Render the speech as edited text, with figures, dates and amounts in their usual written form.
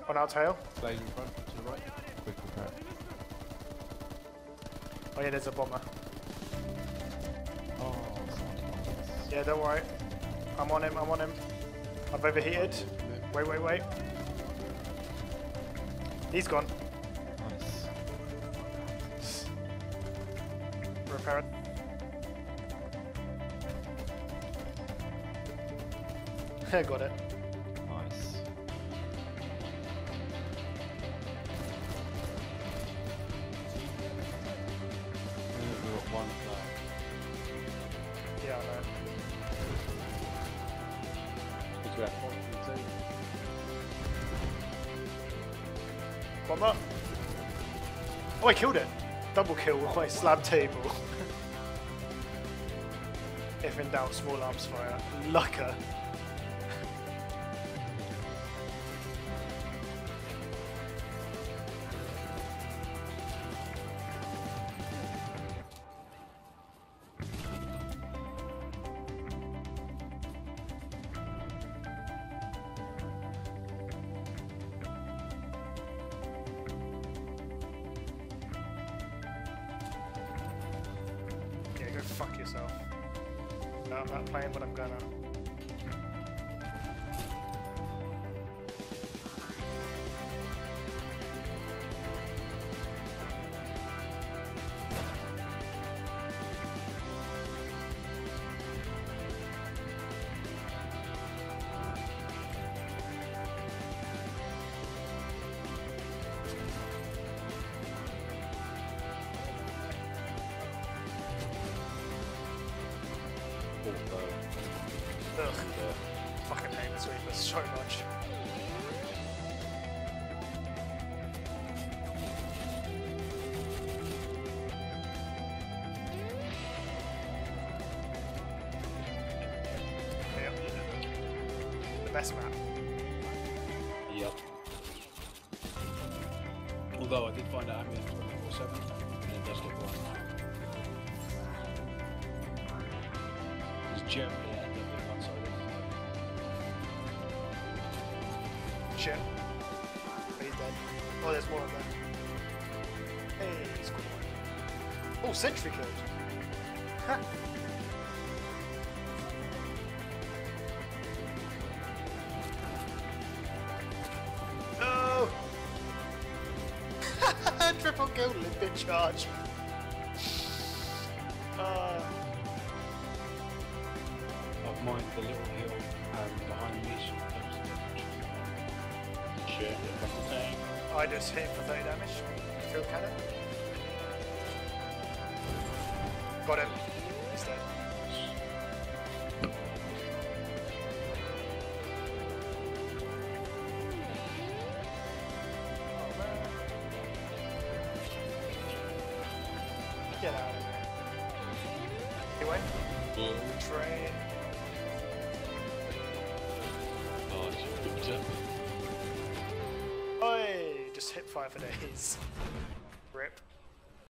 On our tail. Blaze in front, to the right. Quick repair. Oh yeah, there's a bomber. Oh, someone's got this. Yeah, don't worry. I'm on him, I'm on him. I've overheated. Wait, wait, wait. He's gone. Nice. Repair it. Got it. Nice. We've got one flag. Yeah, I know. Because we have one from two. Bomber. Oh, I killed it. Double kill with my slab table. If in doubt, small arms fire. Lucker. Go fuck yourself. No, I'm not playing, but I'm gonna. Ugh. Fucking hate this Reaper so much. Yep. The best map. Yep. Although I did find out I'm in 24/7 and it does look like it's Germany. Shit. He's dead. Oh, there's more of them. Hey, he's cool. Oh, sentry killed. Ha! No! Triple kill, limpet charge. I've mined the little hill behind me. Shit, I just hit for 30 damage. Field cannon. Got him. He's dead. Oh man. Get out of there. Anyway. Train. Oh, it's good. Oi! Just hit fire for days. Rip.